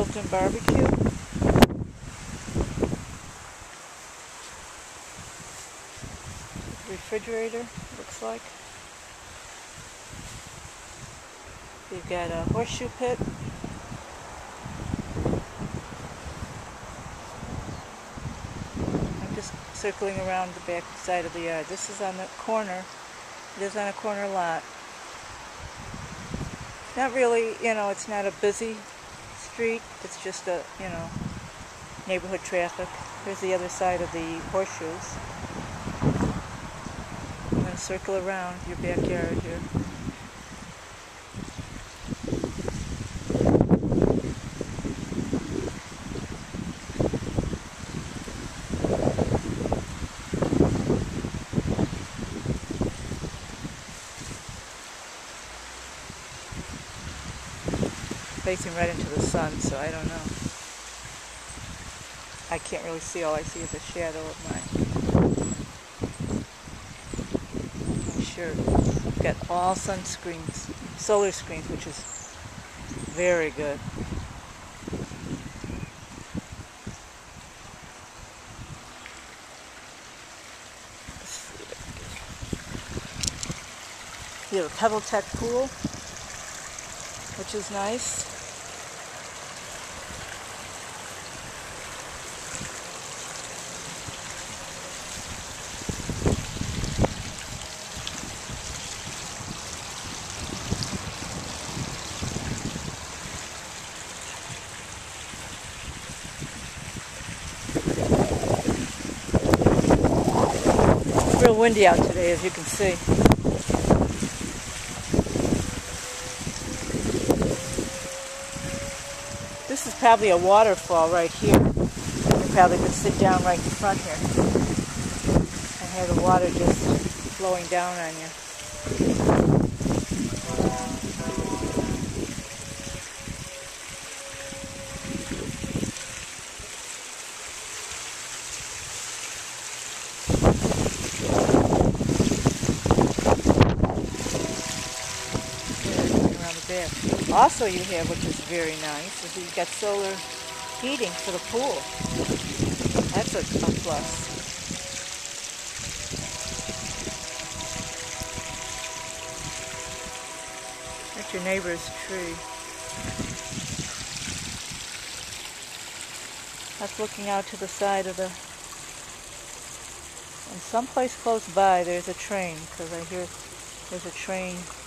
built-in barbecue. Refrigerator, looks like. You've got a horseshoe pit. I'm just circling around the back side of the yard. This is on the corner. It is on a corner lot. Not really, it's not a busy street. It's just a, neighborhood traffic. Here's the other side of the horseshoes. I'm going to circle around your backyard here. Facing right into the sun, so I don't know. I can't really see. All I see is a shadow of my shirt. I've got all sunscreens, solar screens, which is very good. You have a PebbleTec pool, which is nice. It's real windy out today, as you can see. This is probably a waterfall right here. You probably could sit down right in front here and have the water just flowing down on you. Around the back. Also you have, which is very nice, is you've got solar heating for the pool. That's a plus. That's your neighbor's tree. That's looking out to the side of the... And someplace close by there's a train, because I hear there's a train